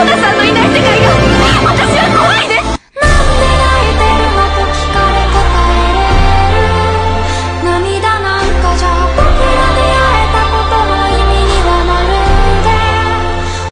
ナさんのいない世界が私は